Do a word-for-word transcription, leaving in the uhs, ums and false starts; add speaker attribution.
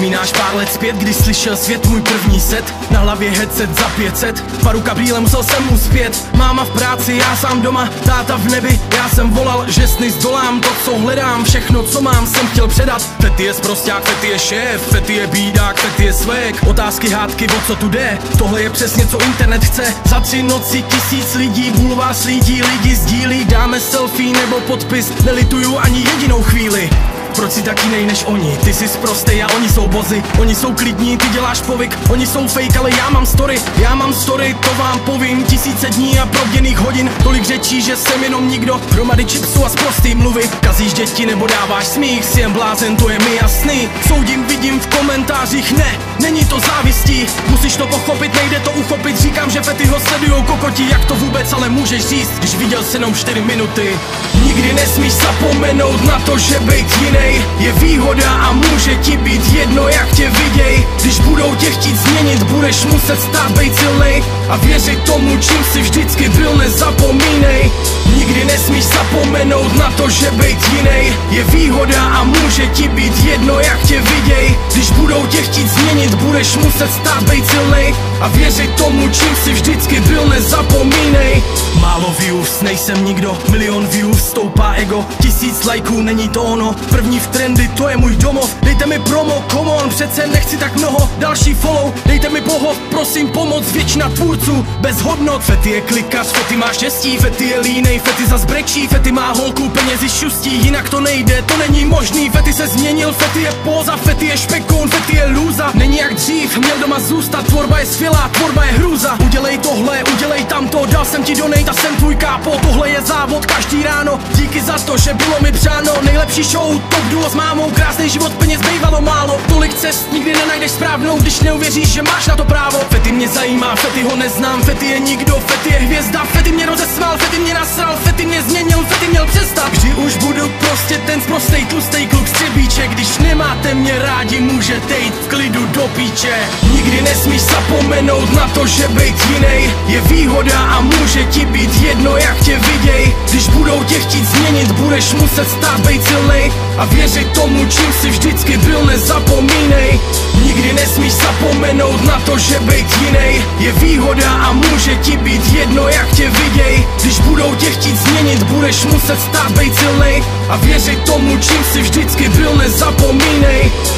Speaker 1: Vzpomínáš pár let zpět, když slyšel svět můj první set? Na hlavě headset za pět set, paru kabrýle musel jsem uspět. Máma v práci, já sám doma, táta v nebi. Já jsem volal, že sny zdolám, to co hledám, všechno co mám jsem chtěl předat. Fety je sprosťák, Fety je šéf, Fety je bídák, Fety je swag. Otázky, hádky, o co tu jde? Tohle je přesně co internet chce. Za tři noci tisíc lidí, bulvár slídí, lidi sdílí. Dáme selfie nebo podpis, nelituju ani jedinou chvíli. Proč si tak jinej než oni? Ty jsi sprostej a oni jsou bozy. Oni jsou klidní, ty děláš povyk. Oni jsou fake, ale já mám story. Já mám story, to vám povím. Tisíce dní a proděných hodin. Tolik řečí, že jsem jenom nikdo. Hromady chipsů a sprostý mluvy. Kazíš děti nebo dáváš smích. Jsi jen blázen, to je mi jasný. Soudím, vidím v komentářích. Ne, není to závistí. Musíš to pochopit, nejde to uchopit. Říkám, že Fetyho sledujou kokoti. Jak to vůbec ale můžeš říct, když viděl jsi jenom čtyři minuty? Nikdy nesmíš zapomenout na to, že bejt jiný je výhoda a může ti být jedno, jak tě viděj. Když budou tě chtít změnit, budeš muset stát bejt silnej a věřit tomu, čím jsi vždycky byl, nezapomínej. Nikdy nesmíš zapomenout na to, že bejt jinej je výhoda a může ti být jedno, jak tě viděj. Když budou tě chtít změnit, budeš muset stát bejt silnej a věřit tomu, čím jsi vždycky byl, nezapomínej. Málo views, nejsem nikdo, milion views, stoupá ego. Tisíc lajků, není to ono, první v trendy, to je můj domov. Dejte mi promo, come on, přece nechci tak mnoho. Další follow, dejte mi pohov, prosím pomoc. Většina tvůrců bez hodnot. Fety je klikař, Fety má štěstí, Fety je línej, Fety zas brečí, Fety má holku, penězi šustí, jinak to nejde, to není možný. Fety se změnil, Fety je póza, Fety je špekun, Fety je lůza. Není jak dřív, měl doma zůstat, tvorba je skvělá, tvorba je hrůza. Udělej tohle, udělej tamto, dal jsem ti donate a jsem tvůj kápo. Tohle je závod každý ráno, díky za to, že bylo mi přáno. Nejlepší show, top duo s mámou, krásný život, peněz bývalo málo. Tolik cest, nikdy nenajdeš správnou, když neuvěříš, že máš na to právo. Fety mě zajímá, Fety ho neznám, Fety je nikdo, Fety je hvězda. Fety mě rozesmál, Fety mě nasral, Fety mě změnil, Fety měl přestat. Vždy už budu prostě ten sprostej tlustej kluk z Třebíče. Když nemáte mě rádi, můžete jít v klidu do píče. Nikdy nesmíš zapomenout na to, že bejt jinej je výhoda a může ti být jedno, jak tě viděj. Když budou tě chtít změnit, budeš muset stát bejt silnej a věřit tomu, čím jsi vždycky byl, nezapomínej. Nikdy nesmíš zapomenout na to, že bejt jinej je výhoda a může ti být jedno, jak tě viděj. Když budou tě chtít změnit, budeš muset stát bejt silnej a věřit tomu, čím jsi vždycky byl, nezapomínej.